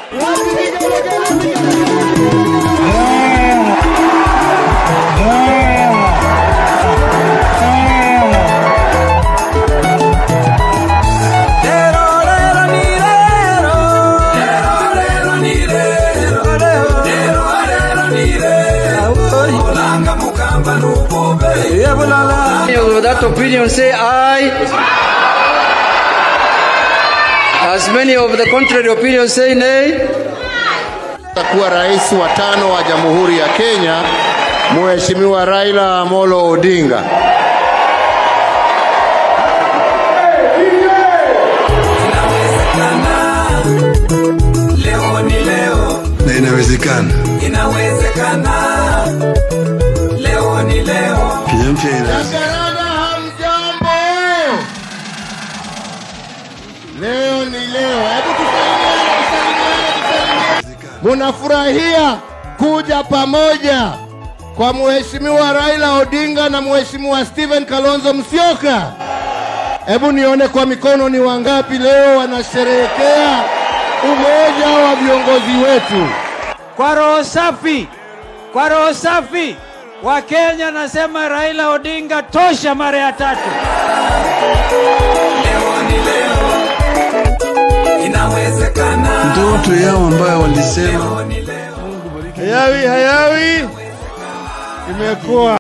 Of that opinion say aye. As many of the contrary opinion say nay. Kuwa rais wa 5 wa Jamhuri ya Kenya, Mheshimiwa Raila Amolo Odinga. Leo ni leo. Na inawezekana. Inawezekana. Leo ni leo. Mpya Jacaranda hamjambo. Leo ni leo. Hebu tusalimiane. Munafurahia kuja pamoja kwa Mheshimiwa Raila Odinga na Mheshimiwa Stephen Kalonzo Musyoka. Hebu nione kwa mikono ni wangapi leo wanasherehekea umoja wa viongozi wetu. Kwa roho safi. Kwa roho safi. Wa Kenya nasema Raila Odinga tosha mara ya 3. Leo ni leo. Inawezekana. ndoto yao ambayo walisema Hayawi imekuwa